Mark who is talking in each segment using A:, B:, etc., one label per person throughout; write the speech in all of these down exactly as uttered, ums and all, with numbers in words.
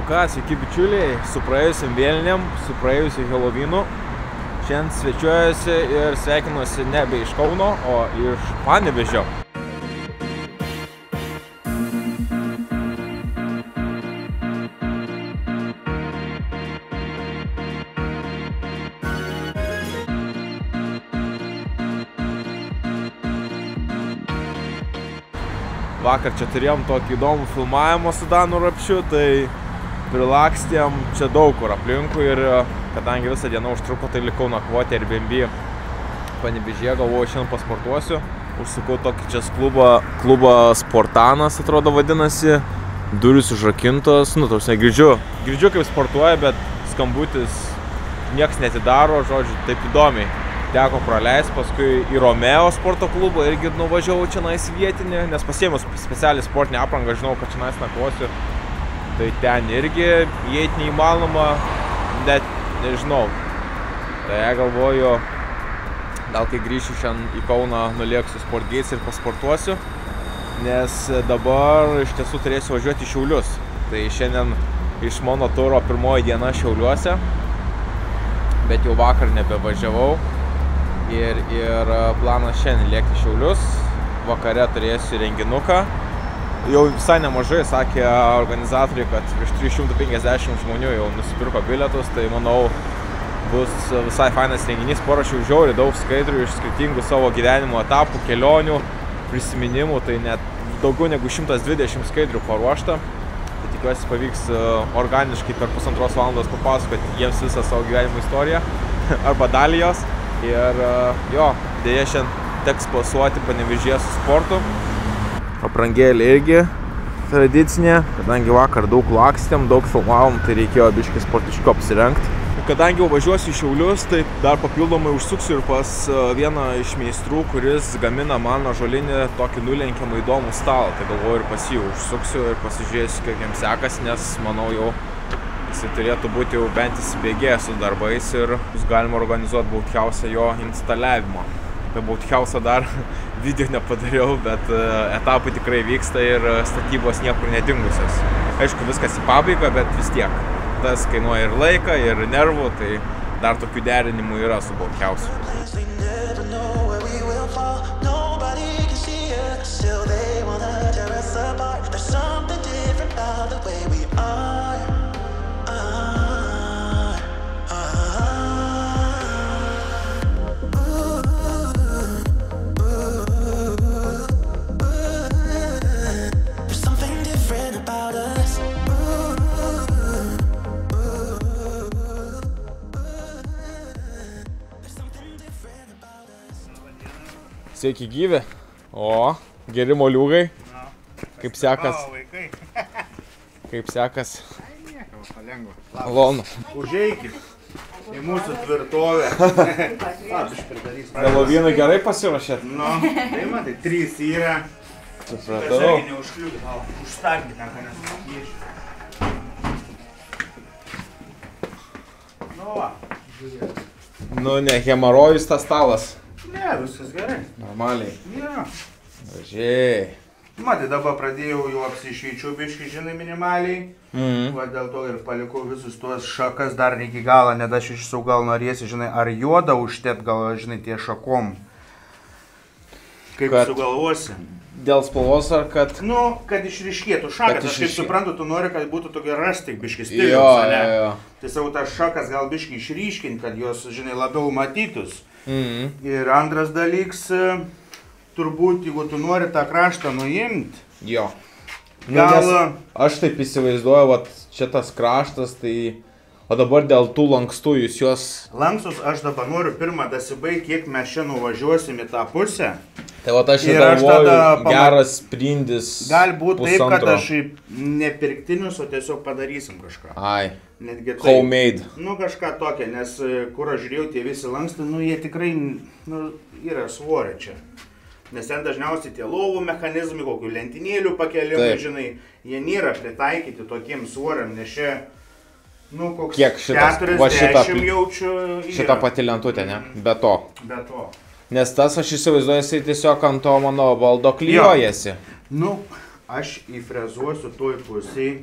A: Nu ką, sveiki bičiuliai, su praėjusiam vėlinėm, su praėjusiu Helovynu. Šiandien svečiuojasi ir sveikinuosi nebe iš Kauno, o iš Panevėžio. Vakar čia turėjom tokį įdomų filmavimą su Danu Rapšiu, tai prilakstėm čia daug kur aplinkui ir kadangi visą dieną užtruko, tai likau nakvoti Airbnb Panevėžyje, galvoju šiandien pasportuosiu. Užsukau tokį čia klubą, klubą Sportanas, atrodo vadinasi, durys užrakintos, nu, tarsi girdžiu, girdžiu kaip sportuoja, bet skambutis nieks netidaro, žodžiu, taip įdomiai. Teko praleisti, paskui į Romeo sporto klubą irgi nuvažiavau čia nais vietinį, nes pasiėmiau specialią sportinę aprangą, žinau, kad čia nais nakvosiu. Tai ten irgi įeiti neįmanoma, net nežinau. Tai galvoju, gal kai grįšiu šiandien į Kauną, nulėksiu Sportgates ir pasportuosiu, nes dabar iš tiesų turėsiu važiuoti į Šiaulius. Tai šiandien iš mano turo pirmoji diena Šiauliuose, bet jau vakar nebevažiavau. Ir, ir planas šiandien lėkti Šiaulius, vakare turėsiu renginuką. Jau visai nemažai, sakė organizatoriai, kad virš trys šimtai penkiasdešimt žmonių jau nusipirko bilietus, tai manau bus visai fainas renginys. Parašiau žiauriai daug skaidrių iš skirtingų savo gyvenimo etapų, kelionių, prisiminimų, tai net daugiau negu šimtas dvidešimt skaidrių paruošta. Tai tikiuosi pavyks organiškai per pusantros valandos papasakoti jiems visą savo gyvenimo istoriją arba dalį jos. Ir jo, dėja šiandien teks pasuoti Panevėžyje su sportu. Aprangėlė irgi tradicinė, kadangi vakar daug lakstėm, daug filmavom, tai reikėjo biškį sportiško apsirengti. Kadangi jau važiuosiu į Šiaulius, tai dar papildomai užsuksiu ir pas vieną iš meistrų, kuris gamina man ąžuolinį tokį nulenkiamą įdomų stalą. Tai galvoju ir pas jį užsuksiu ir pasižiūrėsiu, kaip jiems sekasi, nes manau jau jisai turėtų būti jau bent įsibėgėjęs su darbais ir bus galima organizuoti Boathouse jo instaliavimo. Apie Boathouse dar video nepadariau, bet etapai tikrai vyksta ir statybos niekur nedingusios. Aišku, viskas į pabaigą, bet vis tiek. Tas kainuoja ir laiką, ir nervų, tai dar tokių derinimų yra su Boathouse. Sveiki gyvi. O, geri moliūgai. Kaip sekas? Kaip sekas?
B: Nieko, palengva.
A: Malonu.
B: Užeikit į mūsų tvirtovę.
A: Helovynui gerai pasiruošėt?
B: Nu, tai matai, trys yra.
A: Supratau.
B: Tiesiog neužkliūkit, gal užstakit ten, ką nesusakyšiu. Nu va, žiūrėk.
A: Nu, ne hemarojus tas stalas.
B: Ne, viskas gerai.
A: Normaliai.
B: Ja.
A: Gražiai.
B: Matai, dabar pradėjau jau apsišveičiau biškį, žinai, minimaliai.
A: Mhm.
B: Va, dėl to ir palikau visus tuos šakas dar iki galo, net aš iš sau gal norėsi, žinai, ar juodą užtėt, gal, žinai, tie šakom. Kaip
A: Kad-
B: sugalvosi.
A: Dėl spalvos ar kad...
B: Nu, kad išryškėtų šakas,
A: Kad
B: aš kaip
A: išryškėtų.
B: suprantu, tu nori, kad būtų tokia rastik biškis
A: Jo,
B: stiliaus, ane?
A: jo, jo.
B: Tai savo tas šakas gal biškį išryškinti, kad jos, žinai, labiau matytus.
A: Mhm.
B: Ir antras dalyks, e, turbūt, jeigu tu nori tą kraštą nuimti,
A: Jo. Nu,
B: gal...
A: nes aš taip įsivaizduoju, vat čia tas kraštas, tai... O dabar dėl tų lankstų jūs juos...
B: Lankstus aš dabar noriu pirmą dasibaigti, kiek mes čia nuvažiuosim į tą pusę.
A: Tai vat aš ir
B: Ir aš
A: galvoju,
B: tada pama-
A: geras sprindis
B: Gali būti taip, kad
A: pusantro.
B: aš nepirktinius, o tiesiog padarysim kažką.
A: Ai,
B: Netgi taip.
A: homemade.
B: Nu kažką tokia, nes e, kur aš žiūrėjau, tie visi lankstai, nu jie tikrai, nu, yra svorio čia. Nes ten dažniausiai tie lovų mechanizmai, kokių lentynėlių pakelimai,
A: Taip.
B: žinai, jie nėra pritaikyti tokiem svoriam, nes čia, nu, koks
A: Kiek šitas- va šita-
B: keturiasdešimt jaučiu.
A: Šita pati lentutė, ne? Be to.
B: Be to.
A: Nes tas, aš įsivaizduoju, jisai tiesiog ant to mano baldo klyjuojasi.
B: Nu, aš įfrezuosiu toj pusėj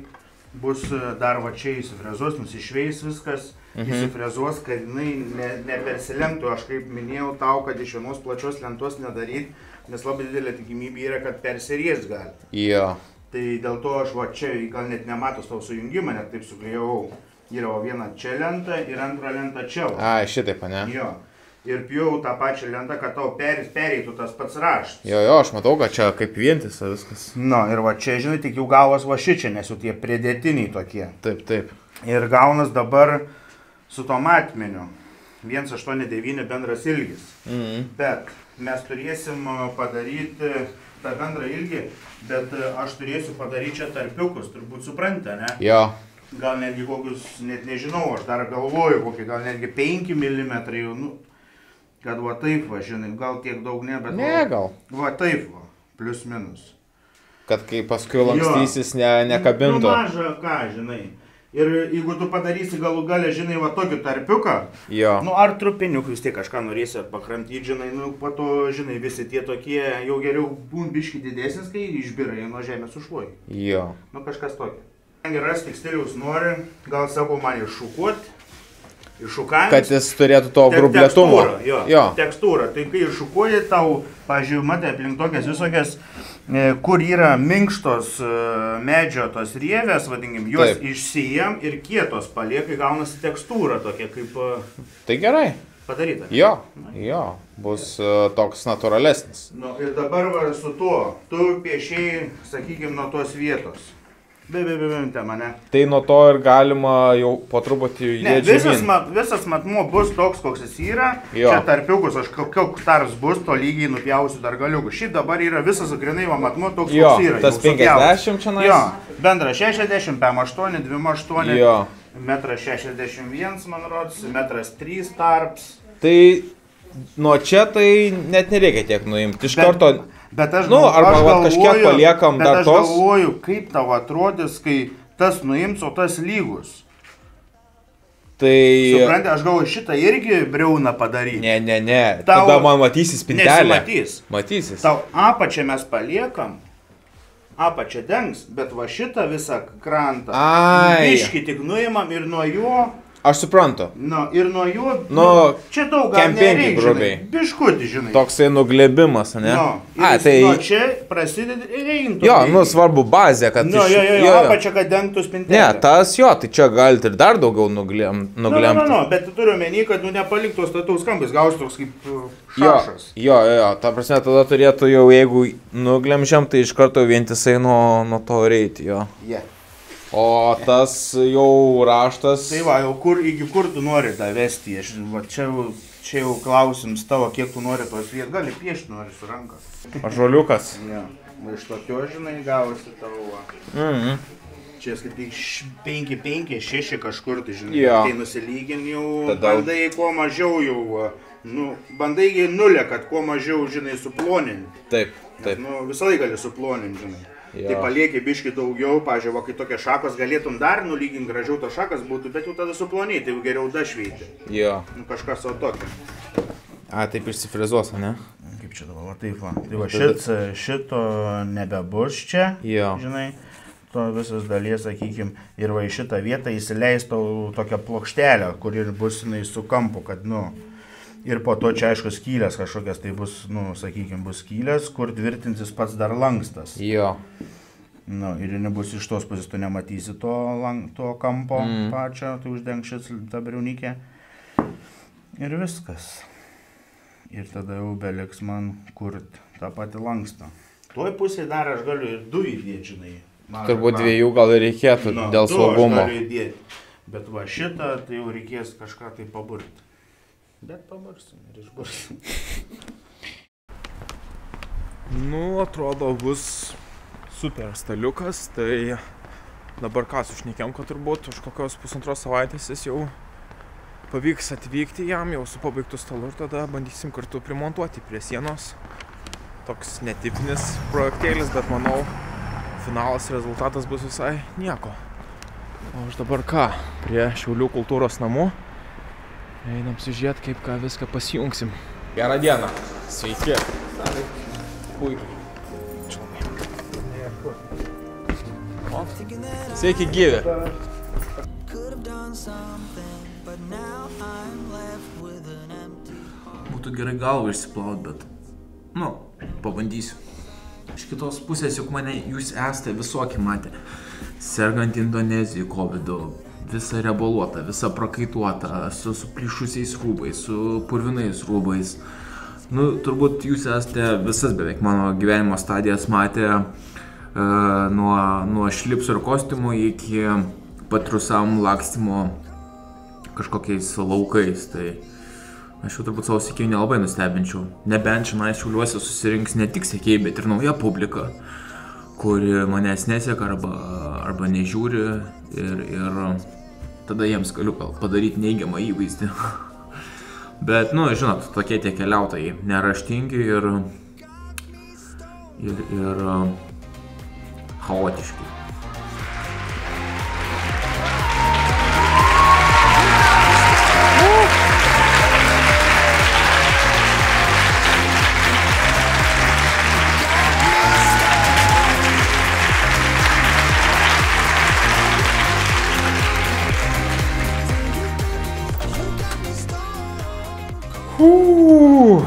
B: bus dar va čia įsifrezuos, nusišveis viskas, mhm. įsifrezuos, kad jinai ne, nepersilenktų. Aš kaip minėjau tau, kad iš vienos plačios lentos nedaryt, nes labai didelė tikimybė yra, kad persirės gali.
A: Jo.
B: Tai dėl to aš va čia, gal net nematos tavo sujungimą, net taip suklijavau. Yra va viena čia lenta ir antra lenta čia. Va.
A: Ai, šitaip, ne?
B: Jo. Ir pjau tą pačią lentą, kad tau per, pereitų tas pats raštas.
A: Jo, jo, aš matau, kad čia kaip vientisa viskas.
B: Nu, ir va čia, žinai, tik jau gavos va šičia, nes jau tie pridėtiniai tokie.
A: Taip, taip.
B: Ir gaunas dabar su tom matmeniu. vienas aštuoni devyni bendras ilgis. Mhm. Bet mes turėsim padaryti tą bendrą ilgį, bet aš turėsiu padaryti čia tarpiukus, turbūt supranta, ne?
A: Jo.
B: Gal netgi kokius, net nežinau, aš dar galvoju, kokį, gal netgi penki milimetrai jau, nu, kad va taip va, žinai, gal tiek daug ne, bet...
A: Ne, gal.
B: Va taip va, plius minus.
A: Kad kai paskui lankstysis ne, nekabintų.
B: Nu, maža ką, žinai. Ir jeigu tu padarysi galų galę, žinai, va tokį tarpiuką,
A: jo.
B: Nu, ar trupiniukų vis tiek kažką norėsi pakramtyti, žinai, nu, po to, žinai, visi tie tokie jau geriau būn biški didesnis, kai išbyra jie nuo žemės užšluoji.
A: Jo.
B: Nu, kažkas tokio. Ras tik stiliaus nori, gal sako man iššukuoti, iššukavimas.
A: Kad jis turėtų to grublėtumo.
B: Tekstūrą, jo, jo. Tekstūrą. Tai kai iššukuoji tau, pažiūrėjau, matai aplink tokias visokias, kur yra minkštos medžio tos rievės, vadinkim, juos Taip. Išsijam ir kietos paliekai, gaunasi tekstūra tokia kaip...
A: Tai gerai.
B: Padaryta.
A: Jo, jo, bus uh, toks natūralesnis.
B: Nu, ir dabar va, su tuo, tu piešiai, sakykim, nuo tos vietos. Be, be, be, be, te mane.
A: Tai nuo to ir galima jau po truputį judėti.
B: Ne, visas, mat, visas matmuo bus toks, koks jis yra. Jo. Čia tarpiukus, aš kokiok tars bus, to lygiai nupjausiu dar galiukus. Šiaip dabar yra visas grynai matmuo toks,
A: jo,
B: koks yra.
A: Tas penkiasdešimt čia nais.
B: Jo, bendra šešiasdešimt, pem aštuoni, dvim aštuoni, metras šešiasdešimt vienas, man rodos, metras trys tarps.
A: Tai nuo čia tai net nereikia tiek nuimti. Iš
B: Bet,
A: karto...
B: Bet aš,
A: nu, arba
B: aš galvoju,
A: kažkiek paliekam
B: bet
A: dar
B: aš
A: tos.
B: galvoju, kaip tau atrodys, kai tas nuims, o tas lygus.
A: Tai...
B: Supranti, aš galvoju, šitą irgi briauną padaryti.
A: Ne, ne, ne.
B: Tau...
A: Tada man matysis spintelė.
B: Nesimatys.
A: Matysis.
B: Tau apačią mes paliekam, apačią dengs, bet va šitą visą krantą.
A: Ai.
B: Biškį tik nuimam ir nuo jo...
A: Aš suprantu.
B: Nu, ir nuo jo...
A: Nu,
B: čia daug gal nereik, žinai. Biškutį, žinai.
A: Toksai nuglebimas, ne?
B: Nu,
A: A, tai...
B: Nuo čia prasideda ir eintų.
A: Jo, nu, svarbu bazė, kad...
B: Nu, iš... jo, jo, jo, apačia, kad dengtų spintelę.
A: Ne, tas jo, tai čia galite ir dar daugiau nuglem, nuglemti.
B: Nu, nu, nu, bet tu turiu menį, kad nu, nepaliktos stataus kampais, gaus toks kaip šašas.
A: Jo, jo, jo, ta prasme, tada turėtų jau, jeigu nuglemžiam, tai iš karto vientisai nuo, nuo to reiti, jo.
B: Yeah.
A: O tas jau raštas...
B: Tai va, jau kur, iki kur tu nori tą vesti, aš, va, čia, jau, čia jau klausims tavo, kiek tu nori tos vietos, gali piešti nori su ranka.
A: Ažuoliukas.
B: Ne, va, iš tokio, žinai, gavosi tavo, va.
A: Mhm.
B: Čia kaip tik penki penki šeši kažkur, tai žinai,
A: jo.
B: Tai nusilygin jau,
A: Tada...
B: bandai kuo mažiau jau, nu, bandai nulę, kad kuo mažiau, žinai, suploninti.
A: Taip, taip.
B: Nu, visą laiką gali suploninti, žinai.
A: Jo.
B: Tai palieki biški daugiau, pažiūrėjau, va, kai tokie šakos galėtum dar nulyginti, gražiau to šakas būtų, bet jau tada suploniai, tai jau geriau dašveiti.
A: Jo.
B: Nu, kažkas o tokio.
A: A, taip išsifrizuos, ne?
B: Kaip čia dabar, taip va. Tai va, šit, šito nebebus čia,
A: jo.
B: Žinai, to visas dalies, sakykim, ir va į šitą vietą įsileis tau tokią plokštelę, kur ir bus jinai su kampu, kad, nu, ir po to čia, aišku, skylės kažkokias, tai bus, nu, sakykim, bus skylės, kur tvirtinsis pats dar lankstas.
A: Jo.
B: Nu, ir nebus iš tos pusės, tu nematysi to, lang, to kampo mm. pačio, tai uždeng šis tą briaunikė. Ir viskas. Ir tada jau beliks man kurt tą patį lankstą. Toj pusėje dar aš galiu ir du įdėti, žinai.
A: Turbūt dviejų gal ir reikėtų nu, dėl saugumo.
B: Aš galiu įdėti. Bet va šitą, tai jau reikės kažką tai paburti. Bet pabursim ir išbursim.
A: Nu, atrodo, bus super staliukas, tai dabar ką sušnekėm, kad turbūt už kokios pusantros savaitės jis jau pavyks atvykti jam jau su pabaigtu stalu ir tada bandysim kartu primontuoti prie sienos. Toks netipinis projektėlis, bet manau, finalas rezultatas bus visai nieko. O aš dabar ką? Prie Šiaulių kultūros namų. Einam sužiūrėti, kaip ką viską pasijungsim. Gerą dieną. Sveiki. Puikiai. Sveiki gyvi.
C: Būtų gerai galvą išsiplaut, bet, nu, pabandysiu. Iš kitos pusės, juk mane jūs esate visokie matę. Sergant Indonezijai covidu, visa reboluota, visa prakaituota, su suplyšusiais rūbais, su purvinais rūbais. Nu, turbūt jūs esate visas beveik mano gyvenimo stadijas matę, uh, nuo, nuo šlipso ir kostiumo iki patrusam lakstymo kažkokiais laukais. Tai aš jau turbūt savo sekėjų nelabai nustebinčiau. Nebent šiandien Šiauliuose susirinks ne tik sekėjai, bet ir nauja publika, kuri manęs neseka arba, arba nežiūri ir, ir tada jiems galiu padaryti neigiamą įvaizdį. Bet, nu, žinot, tokie tie keliautojai, neraštingi ir, ir, ir chaotiški.
A: Uuu.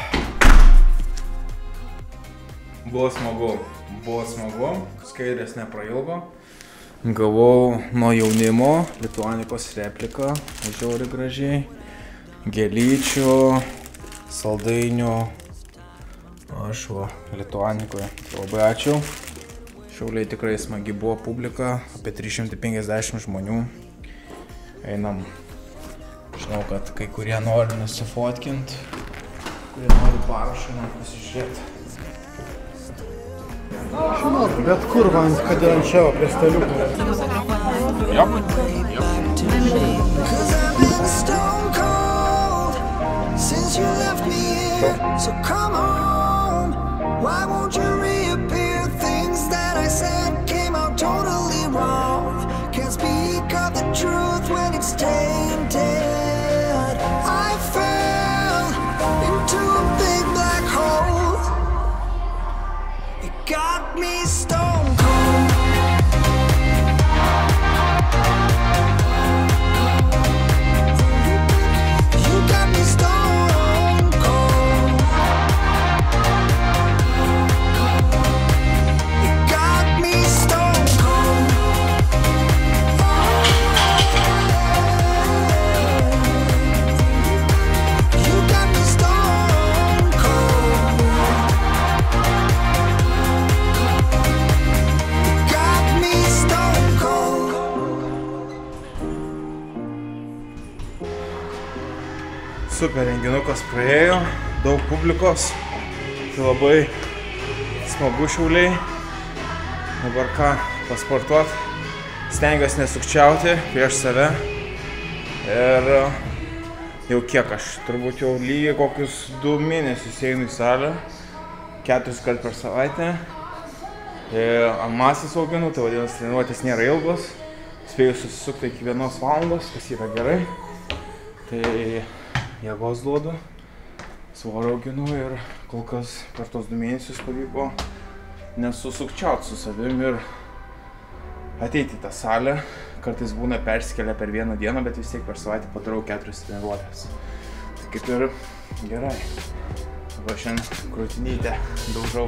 A: Buvo smagu, buvo smagu, skaidrės neprailgo. Gavau nuo jaunimo lituanikos repliką, žiauri gražiai, gėlyčių, saldainių. Aš va, lituanikoje. Labai ačiū. Šiauliai tikrai smagi buvo publika, apie trys šimtai penkiasdešimt žmonių. Einam. Žinau, kad kai kurie nori nusifotkint, kurie nori parašą, nori pasižiūrėti.
B: Žinok, bet kur man, kad ir anksčiau prie staliukų.
A: Jop,
D: got me stone cold. You got me stone cold. You got me stone cold. You got me stone cold.
A: Super renginukas praėjo, daug publikos, tai labai smagu Šiauliai. Dabar ką, pasportuot, stengiuosi nesukčiauti prieš save ir jau kiek aš, turbūt jau lygiai kokius du mėnesius einu į salę, keturis kart per savaitę. Ant masės auginu, tai vadinasi treniruotės nėra ilgos, spėju susisukti iki vienos valandos, kas yra gerai. Tai jėgos duodu, svorio auginu ir kol kas per tos du mėnesius pavyko nesusukčiauti su savim ir ateiti į tą salę. Kartais būna persikelia per vieną dieną, bet vis tiek per savaitę padarau keturias treniruotės. Tai kaip ir gerai. Dabar šiandien krūtinytę daužau.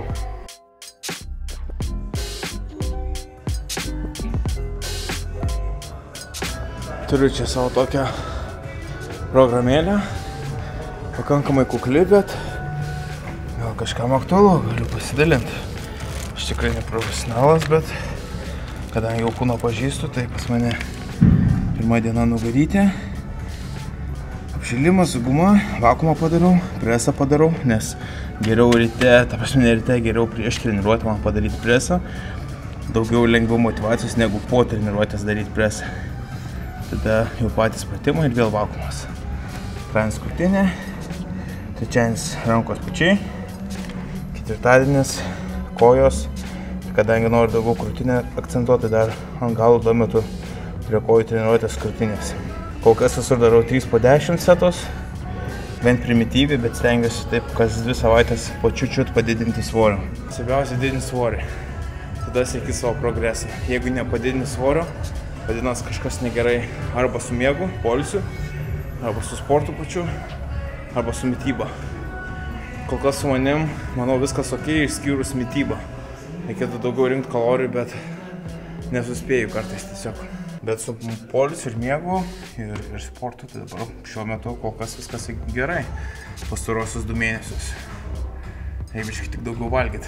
A: Turiu čia savo tokią programėlę. Pakankamai kukli, bet gal kažkam aktualu, galiu pasidalinti. Aš tikrai neprofesionalas, bet kadangi jau kūno pažįstu, tai pas mane pirma diena nugarytė. Apšilimas, guma, vakuumą padarau, presą padarau, nes geriau ryte, ta prasme ne ryte, geriau prieš treniruotę man padaryti presą. Daugiau lengviau motyvacijos negu po treniruotės daryti presą. Tada jau patys pratimai ir vėl vakuumas. Trans krūtinė, trečiadienis rankos pečiai, ketvirtadienis kojos. Ir kadangi noriu daugiau krūtinę akcentuoti, dar ant galo duometu prie kojų treniruotės krūtinės. Kol kas visur darau trys po dešimt setus, bent primityviai, bet stengiuosi taip kas dvi savaitės po čiut-čiut padidinti svorį. Svarbiausia didinti svorį. tada sieki savo progresą. Jeigu nepadidini svorio, vadinasi kažkas negerai arba su miegu, poilsiu, arba su sportu pačiu, arba su mityba. Kol kas su manim, manau, viskas ok, išskyrus mitybą. Reikėtų daugiau rinkti kalorijų, bet nesuspėju kartais tiesiog. Bet su poilsiu ir miegu ir, ir sportu, tai dabar šiuo metu kol kas viskas gerai. Pastarosius du mėnesius. Reikia biškai tik daugiau valgyti.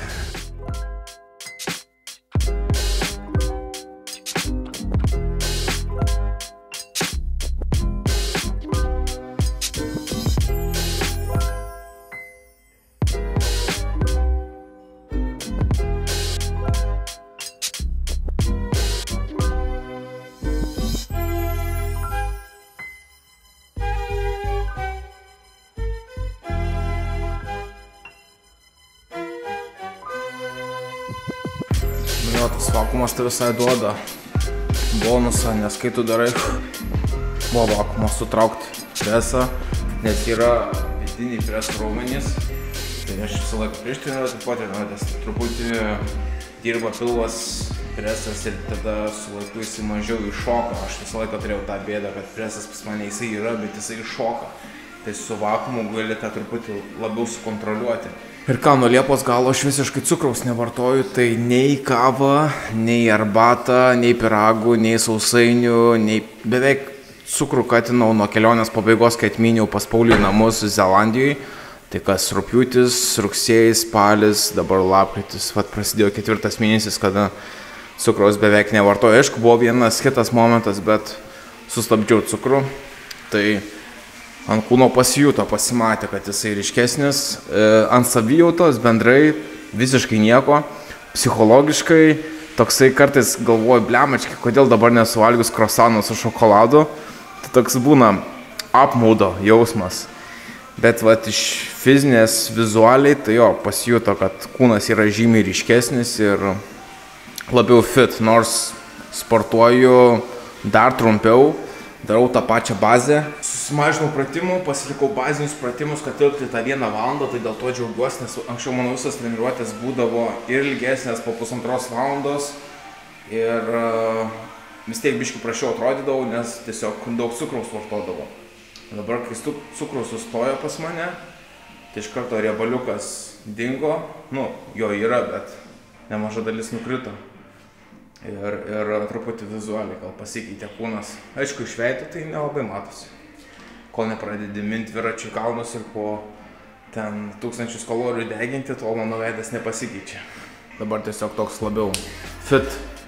A: Jo, tas vakuumas tai visai duoda bonusą, nes kai tu darai buvo vakuumas sutraukti presą, nes yra vidiniai preso raumenys, tai aš visą laiką prieš treniruotę po treniruotės truputį dirba pilvas presas ir tada su laiku jisai mažiau iššoka. Aš visą laiką turėjau tą bėdą, kad presas pas mane jisai yra, bet jisai iššoka. Tai su vakuumu gali tą truputį labiau sukontroliuoti. Ir ką, nuo Liepos galo aš visiškai cukraus nevartoju, tai nei kavą, nei arbatą, nei pyragų, nei sausainių, nei beveik cukrų katinau nuo kelionės pabaigos, kai atmyniau pas Paulių namus Zelandijoj. Tai kas rugpjūtis, rugsėjis, spalis, dabar lapkritis, vat prasidėjo ketvirtas mėnesis, kada cukraus beveik nevartoju. Aišku, buvo vienas kitas momentas, bet sustabdžiau cukrų, tai ant kūno pasijuto, pasimatė, kad jisai ryškesnis, e, ant savijautos bendrai visiškai nieko, psichologiškai toksai kartais galvoju, blemački, kodėl dabar nesuvalgius krosano su šokoladu, tai toks būna apmaudo jausmas. Bet vat iš fizinės vizualiai, tai jo, pasijuto, kad kūnas yra žymiai ryškesnis ir labiau fit, nors sportuoju dar trumpiau, darau tą pačią bazę. Susimažinau pratimų, pasilikau bazinius pratimus, kad tilpti tą vieną valandą, tai dėl to džiaugiuosi, nes anksčiau mano visas treniruotės būdavo ir ilgesnės po pusantros valandos ir uh, vis tiek biškį prašiau atrodydavau, nes tiesiog daug cukraus vartodavau. Dabar, kai cukraus sustojo pas mane, tai iš karto riebaliukas dingo, nu, jo yra, bet nemaža dalis nukrito. Ir, ir truputį vizualiai gal pasikeitė kūnas. Aišku, iš veido tai nelabai matosi. Kol nepradedi minti dviračių į kalnus ir po ten tūkstančius kalorijų deginti, tol mano veidas nepasikeičia. Dabar tiesiog toks labiau fit.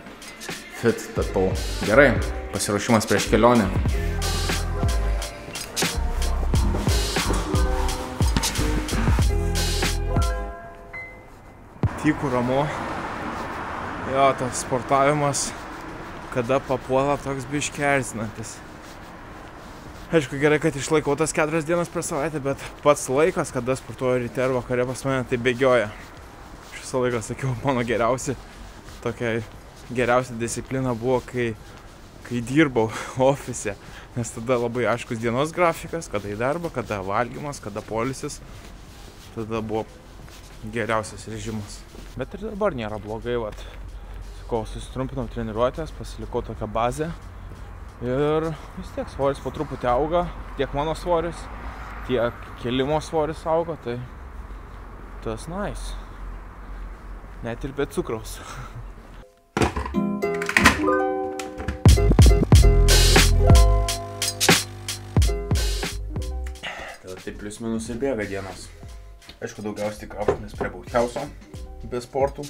A: Fit tapau. Gerai, pasiruošimas prieš kelionę. Tyku ramu. Jo, tas sportavimas, kada papuola, toks biškį erzinantis. Aišku, gerai, kad išlaikau tas keturias dienas per savaitę, bet pats laikas, kada sportuoju ryte ir vakare pas mane, tai bėgioja. Aš visą laiką sakiau, mano geriausia, tokia geriausia disciplina buvo, kai, kai dirbau ofise, nes tada labai aiškus dienos grafikas, kada į darbą, kada valgymas, kada poilsis, tada buvo geriausias režimas. Bet ir dabar nėra blogai, vat. Sakau, susitrumpinau treniruotės, pasilikau tokią bazę ir vis tiek svoris po truputį auga, tiek mano svoris, tiek kelimo svoris auga, tai tas nice. Net ir be cukraus. Tada tai plius minus ir bėga dienos. Aišku, daugiausiai tik krauštumės prie bautiauso, be sportų.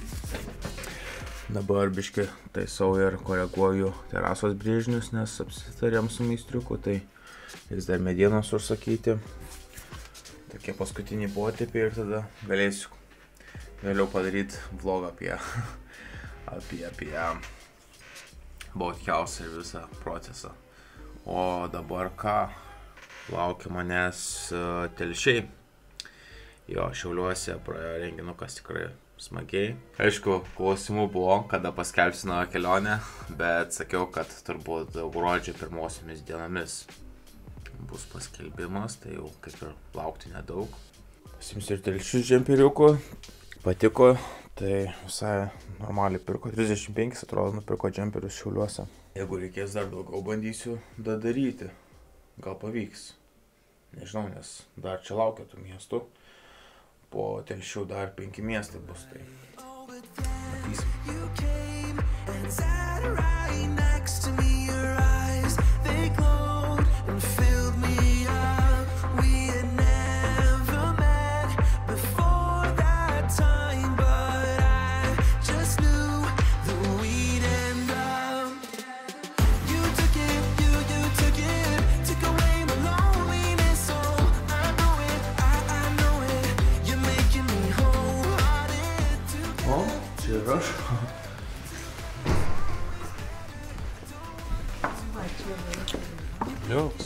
A: Dabar biškai taisau ir koreguoju terasos brėžinius, nes apsitarėm su meistriuku, tai jis dar medienos užsakyti. Tokie paskutiniai potėpiai ir tada galėsiu vėliau padaryti vlogą apie, apie, apie bautiausą ir visą procesą. O dabar ką? Laukia manęs Telšiai. Jo, Šiauliuose praėjo renginukas tikrai smagiai. Aišku, klausimų buvo, kada paskelbsiu naują kelionę, bet sakiau, kad turbūt gruodžio pirmosiomis dienomis bus paskelbimas, tai jau kaip ir laukti nedaug. Pasiimsiu ir Telšių džemperiukų, patiko, Tai visai normaliai pirko, trisdešimt penkis atrodo, nupirko džemperius Šiauliuose. Jeigu reikės dar daugiau, bandysiu da daryti. Gal pavyks. Nežinau, nes dar čia laukia tų miestų. Po Telšių dar penki miestai bus, tai matysim. O, čia ir aš. Liuks.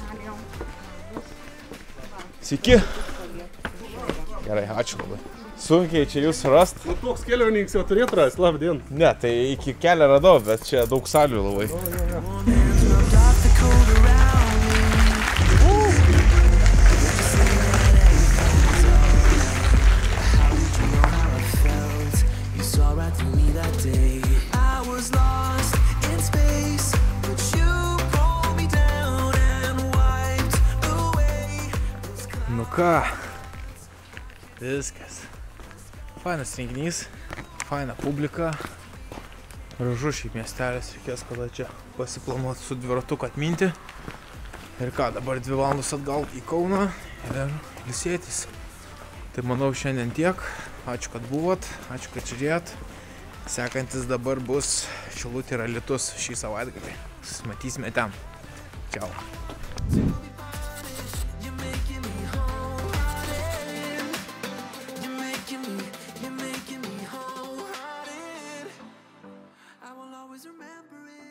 A: Sveiki. Gerai, ačiū labai. Sunkiai čia jūs rast.
E: Nu, toks keliauninkas jau turėtų rast, labdien.
A: Ne, tai iki kelio radau, bet čia daug salių labai. Nu ką, viskas. Fainas renginys, faina publika. Gražus šiaip miestelis, reikės kada čia pasiplanuoti su dviratuku atminti. Ir ką, dabar dvi valandos atgal į Kauną ir ilsėtis. Tai manau šiandien tiek. Ačiū, kad buvot, ačiū, kad žiūrėjot. Sekantis dabar bus Šilutė ir Alytus šį savaitgalį. Matysime ten. Čiau.
D: I will always remember it.